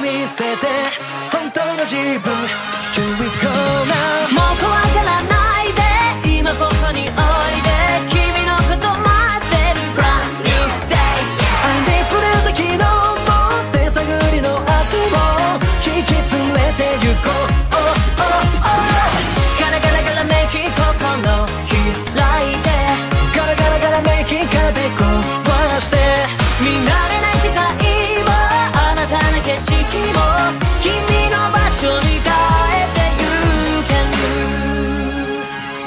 見せて本当の自分 Here we go now もう怖がらないで今ここにおいで君のこと待ってる Brand new days ありふれた昨日も手探りの明日も引き連れて行こうガラガラガラメイキ心開いてガラガラガラメイキ壁壊して見慣れない世界も新たな景色も君の場所に変えて You can do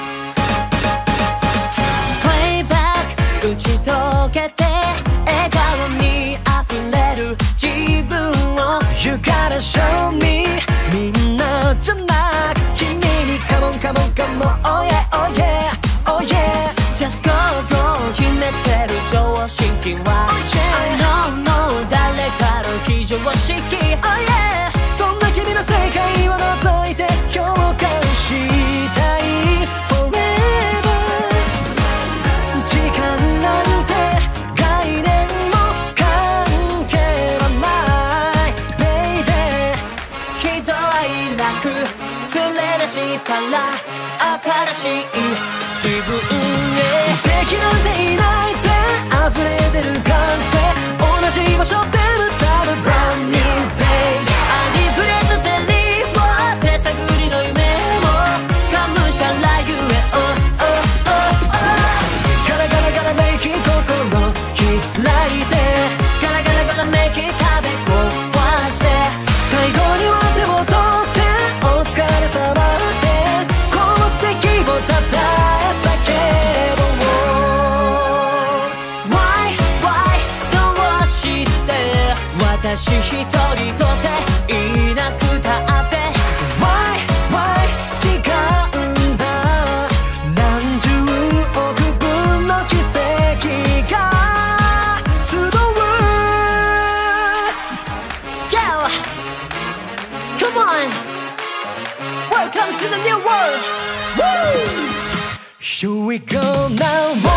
Playback 打ち解けて笑顔に溢れる自分を You gotta show me みんなじゃなく君に Come on come on come on Oh yeah oh yeah oh yeah Just go go 決めてる常識は I know no 誰かの非常識 Oh yeah そんな君の世界を覗いて共感したい Forever 時間なんて概念も関係はない Baby ひどいなく連れ出したら新しい自分へ敵なんていないぜ溢れ出る感性同じ場所で歌う Brand new day ありふれたセリフを手探りの夢もがむしゃらゆえ ガラガラガラメイキ心開いてガラガラガラメイキ壁壊して最後には手を取ってお疲れ様ってこの席をたたえ叫ぼう Why どうして私一人とせいなくたって Why 違うんだ何十億分の奇跡が集う Yo Come on Welcome to the new world Woo! Here we go now